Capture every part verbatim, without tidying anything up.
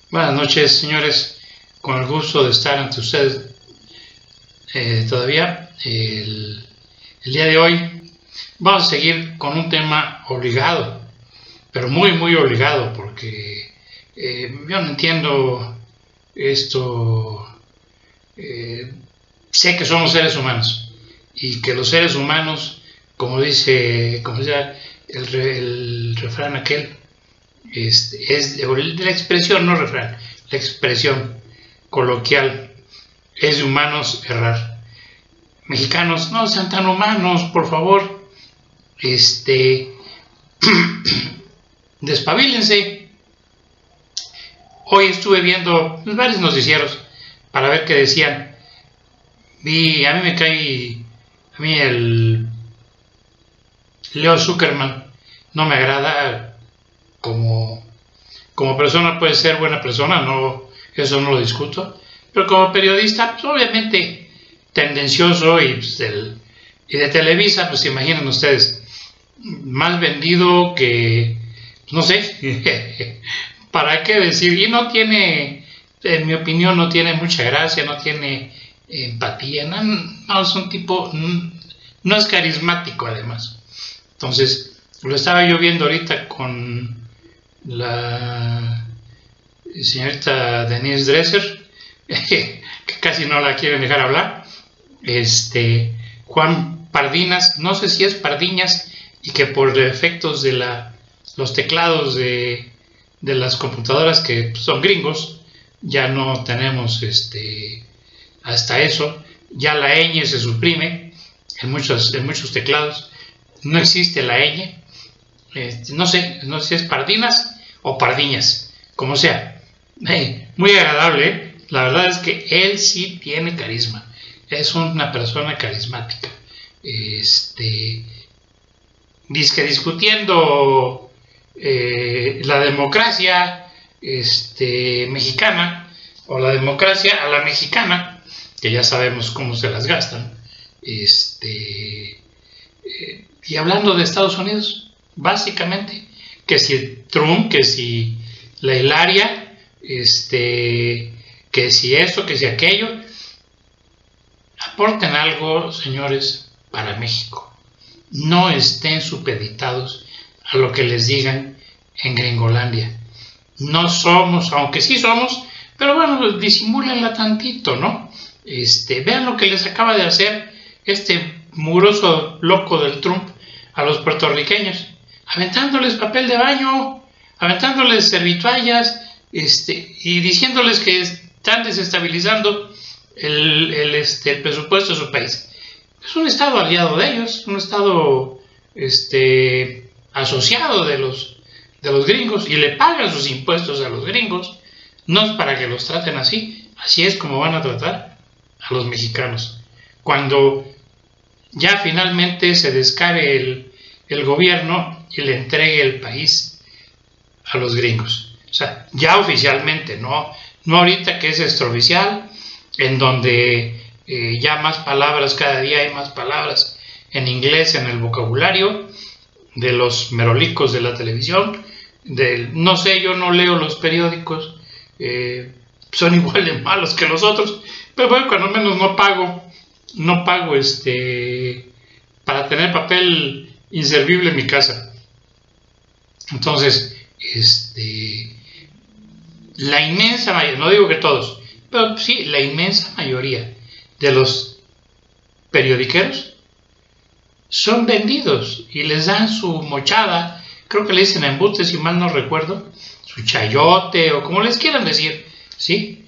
Buenas noches, señores, con el gusto de estar ante ustedes eh, todavía. El, el día de hoy vamos a seguir con un tema obligado, pero muy, muy obligado, porque eh, yo no entiendo esto. Eh, sé que somos seres humanos y que los seres humanos, como dice, como dice el, el refrán aquel, Es, es de la expresión, no refrán, la expresión coloquial, es de humanos errar. Mexicanos, no sean tan humanos, por favor, este, despabilense. Hoy estuve viendo varios noticieros para ver qué decían. Vi, a mí me cae, a mí el Leo Zuckerman no me agrada. Como, como persona puede ser buena persona, no, eso no lo discuto, pero como periodista, pues obviamente tendencioso y, pues, del, y de Televisa, pues imaginen ustedes, más vendido que, no sé, ¿para qué decir? Y no tiene, en mi opinión, no tiene mucha gracia, no tiene empatía, no, no es un tipo, no es carismático además. Entonces, lo estaba yo viendo ahorita con la señorita Denise Dresser, que casi no la quieren dejar hablar, este Juan Pardinas, no sé si es Pardiñas, y que por efectos de la, los teclados de, de las computadoras que son gringos, ya no tenemos este hasta eso, ya la ñ se suprime en muchos, en muchos teclados, no existe la ñ. Este, no sé, no sé si es Pardinas o Pardiñas, como sea. Hey, muy agradable, ¿eh? La verdad es que él sí tiene carisma, es una persona carismática. Este, dice que discutiendo eh, la democracia este, mexicana, o la democracia a la mexicana, que ya sabemos cómo se las gastan, este, eh, y hablando de Estados Unidos, básicamente, que si Trump, que si la Hilaria, este, que si esto, que si aquello, aporten algo, señores, para México. No estén supeditados a lo que les digan en Gringolandia. No somos, aunque sí somos, pero bueno, disimúlenla tantito, ¿no? Este, vean lo que les acaba de hacer este mugroso loco del Trump a los puertorriqueños, aventándoles papel de baño, aventándoles servitoallas, este, y diciéndoles que están desestabilizando el, el, este, el presupuesto de su país. Es un estado aliado de ellos, un estado este, asociado de los, de los gringos, y le pagan sus impuestos a los gringos. No es para que los traten así, así es como van a tratar a los mexicanos. Cuando ya finalmente se descare el, el gobierno y le entregue el país a los gringos. O sea, ya oficialmente, no, no ahorita que es extraoficial, en donde eh, ya más palabras, cada día hay más palabras en inglés en el vocabulario de los merolicos de la televisión. De, no sé, yo no leo los periódicos, eh, son igual de malos que los otros, pero bueno, cuando menos no pago, no pago este para tener papel inservible en mi casa. Entonces, este, la inmensa mayoría, no digo que todos, pero sí, la inmensa mayoría de los periodiqueros son vendidos y les dan su mochada, creo que le dicen embute, si mal no recuerdo, su chayote o como les quieran decir, ¿sí?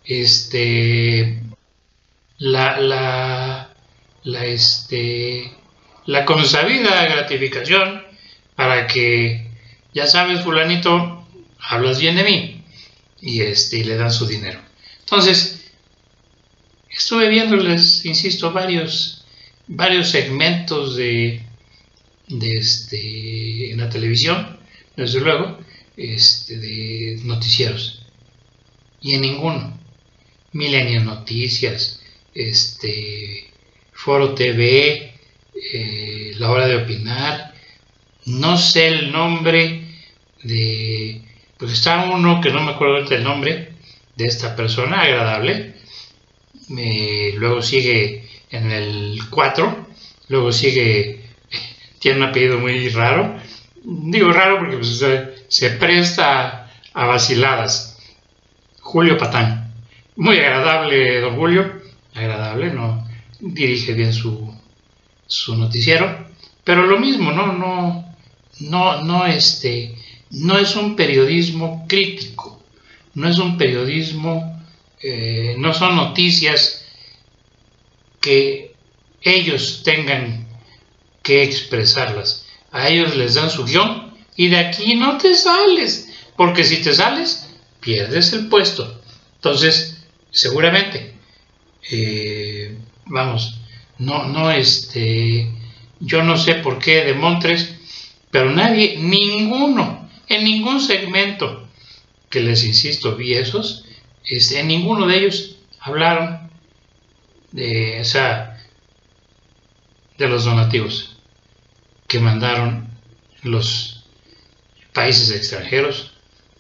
Este, la, la, la, este, la consabida gratificación para que, ya sabes, fulanito, hablas bien de mí, y este, y le dan su dinero. Entonces, estuve viéndoles, insisto, varios, varios segmentos de, de este, en la televisión, desde luego, este, de noticieros, y en ninguno, Milenio Noticias, este, Foro T V, eh, La Hora de Opinar, no sé el nombre de Pues está uno que no me acuerdo ahorita el nombre de esta persona, agradable. Eh, luego sigue en el cuatro, luego sigue, tiene un apellido muy raro. Digo raro porque pues, se, se presta a vaciladas. Julio Patán. Muy agradable, don Julio. Agradable, no dirige bien su, su noticiero. Pero lo mismo, no, no, no, no, este, no es un periodismo crítico. No es un periodismo, eh, no son noticias que ellos tengan que expresarlas. A ellos les dan su guión y de aquí no te sales, porque si te sales, pierdes el puesto. Entonces, seguramente, eh, vamos, no, no, este, yo no sé por qué de Montres, pero nadie, ninguno, en ningún segmento que les insisto, vi esos, este, en ninguno de ellos hablaron de, o sea, de los donativos que mandaron los países extranjeros,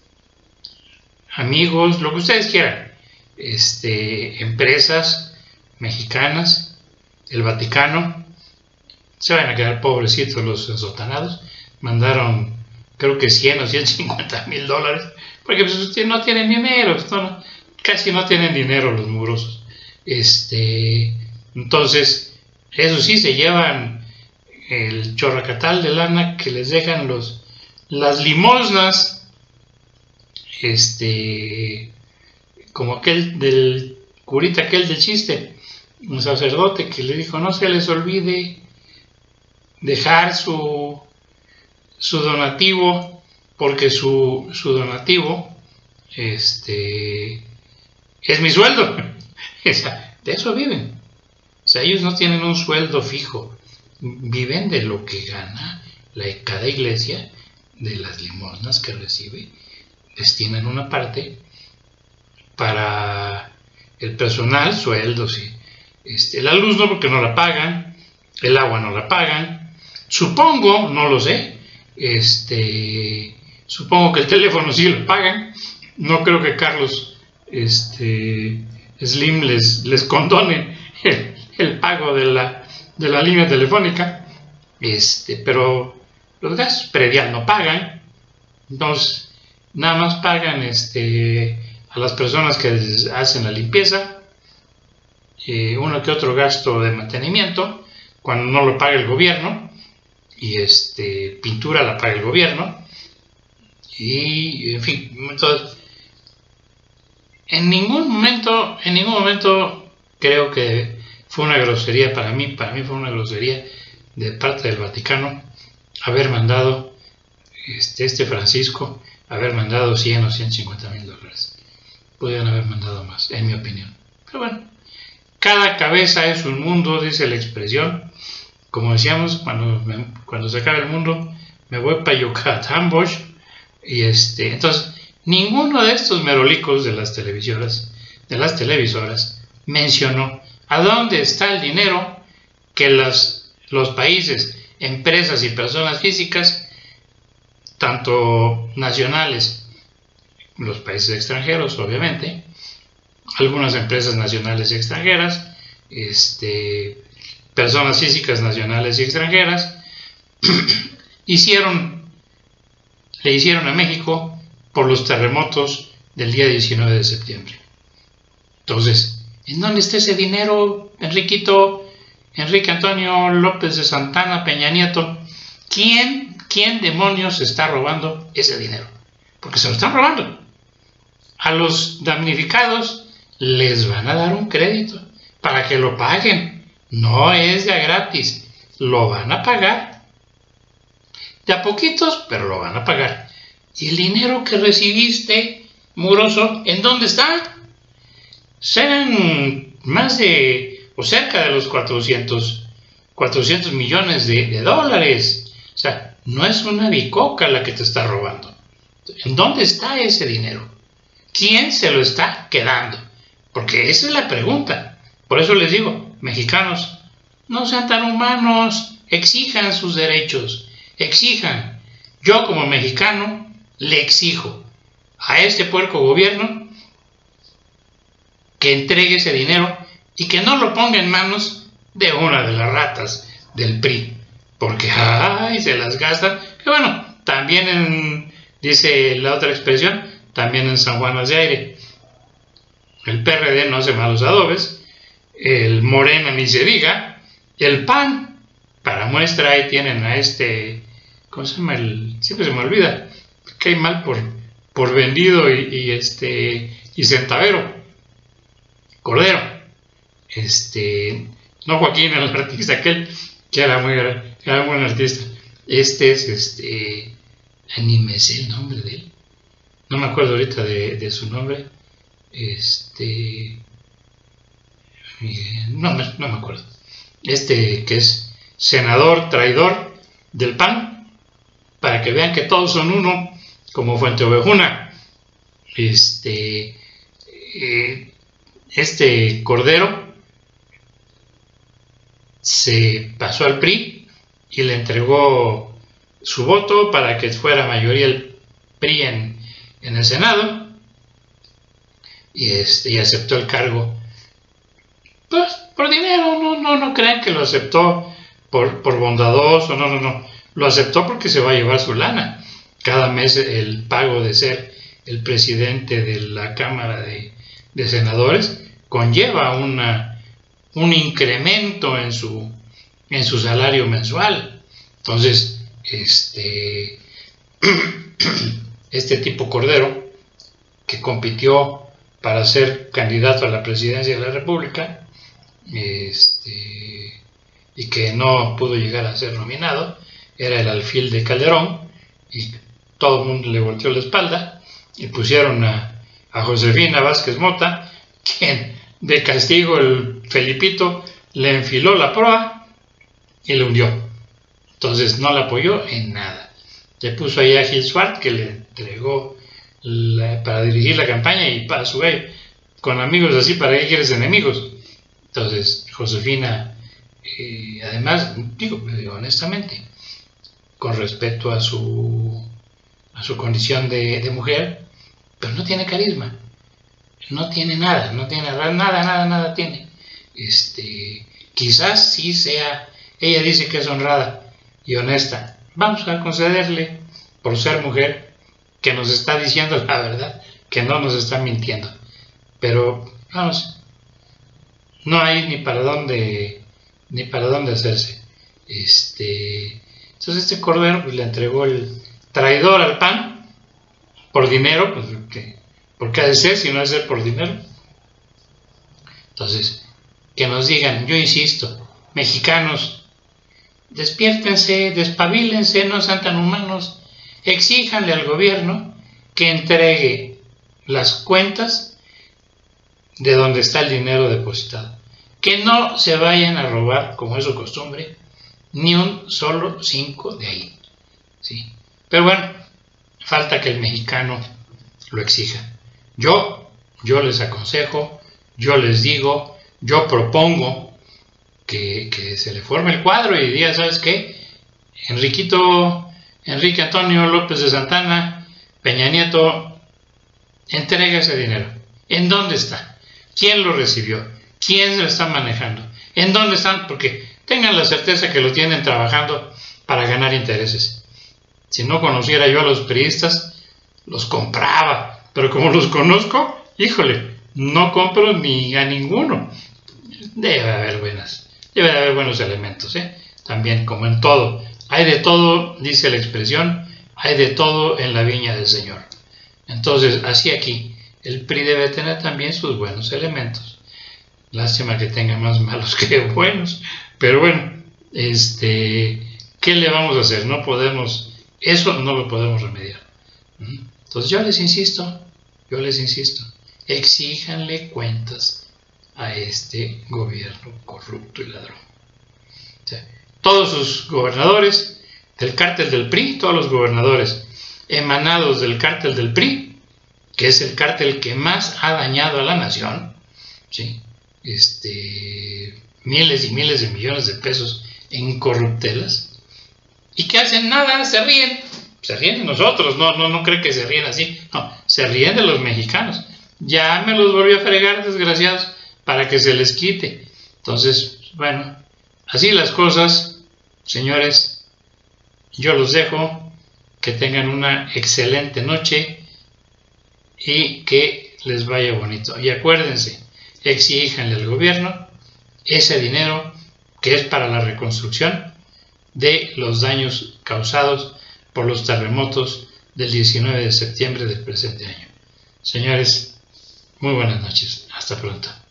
amigos, lo que ustedes quieran, este, empresas mexicanas, el Vaticano. Se van a quedar pobrecitos los ensotanados. Mandaron creo que cien o ciento cincuenta mil dólares, porque pues, no tienen dinero, no, casi no tienen dinero los murosos. Este, entonces, eso sí, se llevan el chorracatal de lana que les dejan los, las limosnas, este, como aquel del curita, aquel del chiste, un sacerdote que le dijo, no se les olvide dejar su, su donativo, porque su, su donativo este, es mi sueldo. De eso viven. O sea, ellos no tienen un sueldo fijo, viven de lo que gana la, cada iglesia, de las limosnas que recibe. Destinan una parte para el personal, sueldos, y este, la luz no, porque no la pagan, el agua no la pagan, supongo, no lo sé, este, supongo que el teléfono sí lo pagan. No creo que Carlos este, Slim les, les condone el, el pago de la, de la línea telefónica, este, pero los gastos predial no pagan. Entonces nada más pagan este, a las personas que hacen la limpieza, eh, uno que otro gasto de mantenimiento cuando no lo paga el gobierno, y este, pintura la paga el gobierno, y en fin. Entonces, en ningún momento, en ningún momento creo que fue una grosería para mí, para mí fue una grosería de parte del Vaticano haber mandado, este, este Francisco, haber mandado cien o ciento cincuenta mil dólares. Podrían haber mandado más, en mi opinión. Pero bueno, cada cabeza es un mundo, dice la expresión. Como decíamos, cuando, me, cuando se acabe el mundo, me voy para Yucatán, Bosch. Y este, entonces, ninguno de estos merolicos de las televisoras, de las televisoras, mencionó a dónde está el dinero que las, los países, empresas y personas físicas, tanto nacionales, los países extranjeros, obviamente, algunas empresas nacionales y extranjeras, este, personas físicas nacionales y extranjeras, hicieron, le hicieron a México por los terremotos del día diecinueve de septiembre. Entonces, ¿en dónde está ese dinero, Enriquito, Enrique Antonio López de Santana, Peña Nieto? ¿Quién, quién demonios está robando ese dinero? Porque se lo están robando. A los damnificados les van a dar un crédito para que lo paguen. No es de a gratis, lo van a pagar. De a poquitos, pero lo van a pagar. ¿Y el dinero que recibiste, muroso, en dónde está? Serán más de, o cerca de los cuatrocientos millones de, de dólares. O sea, no es una bicoca la que te está robando. ¿En dónde está ese dinero? ¿Quién se lo está quedando? Porque esa es la pregunta. Por eso les digo, mexicanos, no sean tan humanos, exijan sus derechos, exijan. Yo como mexicano le exijo a este puerco gobierno que entregue ese dinero y que no lo ponga en manos de una de las ratas del P R I, porque ay, se las gastan. Que bueno, también en, dice la otra expresión, también en San Juan de Aire, el P R D no hace malos adobes, el Morena ni se diga, el P A N, para muestra ahí tienen a este, ¿cómo se llama? El, siempre se me olvida, que hay mal por, por vendido y, y este y centavero, Cordero, este, no Joaquín, el artista aquel, que era muy, era un buen artista. Este es, este, ni me sé el nombre de él, no me acuerdo ahorita de, de su nombre, este, no, no me acuerdo, este que es senador traidor del P A N, para que vean que todos son uno, como Fuenteovejuna. Este, eh, este Cordero se pasó al P R I y le entregó su voto para que fuera mayoría el P R I en, en el Senado, y, este, y aceptó el cargo pues por dinero. No, no, no crean que lo aceptó por, por bondadoso, no, no, no, lo aceptó porque se va a llevar su lana cada mes. El pago de ser el presidente de la Cámara de, de Senadores conlleva una, un incremento en su, en su salario mensual. Entonces, este, este tipo Cordero, que compitió para ser candidato a la presidencia de la República, este, y que no pudo llegar a ser nominado, era el alfil de Calderón, y todo el mundo le volteó la espalda, y pusieron a, a Josefina Vázquez Mota, quien de castigo el Felipito le enfiló la proa y le hundió. Entonces no la apoyó en nada. Le puso ahí a Gil Swart, que le entregó la, para dirigir la campaña, y para su vez, con amigos así, ¿para qué quieres enemigos? Entonces Josefina, eh, además, digo, honestamente, con respecto a su, a su condición de, de mujer, pero no tiene carisma, no tiene nada, no tiene nada, nada, nada tiene. Este, quizás sí sea, ella dice que es honrada y honesta, vamos a concederle, por ser mujer, que nos está diciendo la verdad, que no nos está mintiendo, pero vamos, no hay ni para dónde, ni para dónde hacerse. Este, entonces este Cordero pues le entregó el traidor al P A N por dinero, pues que, ¿por qué ha de ser si no ha de ser por dinero? Entonces, que nos digan, yo insisto, mexicanos, despiértense, despabilense, no sean tan humanos, exíjanle al gobierno que entregue las cuentas de donde está el dinero depositado, que no se vayan a robar, como es su costumbre, ni un solo cinco de ahí, ¿sí? Pero bueno, falta que el mexicano lo exija. Yo, yo les aconsejo, yo les digo, yo propongo que, que se le forme el cuadro y diga, ¿sabes qué? Enriquito, Enrique Antonio López de Santana, Peña Nieto, entrega ese dinero. ¿En dónde está? ¿Quién lo recibió? ¿Quién lo está manejando? ¿En dónde están? Porque tengan la certeza que lo tienen trabajando para ganar intereses. Si no conociera yo a los periodistas, los compraba, pero como los conozco, híjole, no compro ni a ninguno. Debe haber buenas, debe haber buenos elementos, ¿eh? También, como en todo, hay de todo, dice la expresión, hay de todo en la viña del Señor. Entonces, así aquí, el P R I debe tener también sus buenos elementos. Lástima que tenga más malos que buenos, pero bueno, este, ¿qué le vamos a hacer? No podemos, eso no lo podemos remediar. Entonces yo les insisto, yo les insisto, exíjanle cuentas a este gobierno corrupto y ladrón. O sea, todos sus gobernadores del cártel del P R I, todos los gobernadores emanados del cártel del P R I, que es el cártel que más ha dañado a la nación, ¿sí? Este, miles y miles de millones de pesos en corruptelas, y que hacen nada, se ríen, se ríen de nosotros, no, no, no creen que se ríen así, no, se ríen de los mexicanos. Ya me los volvió a fregar, desgraciados, para que se les quite. Entonces, bueno, así las cosas, señores. Yo los dejo. Que tengan una excelente noche y que les vaya bonito. Y acuérdense, exíjanle al gobierno ese dinero que es para la reconstrucción de los daños causados por los terremotos del diecinueve de septiembre del presente año. Señores, muy buenas noches. Hasta pronto.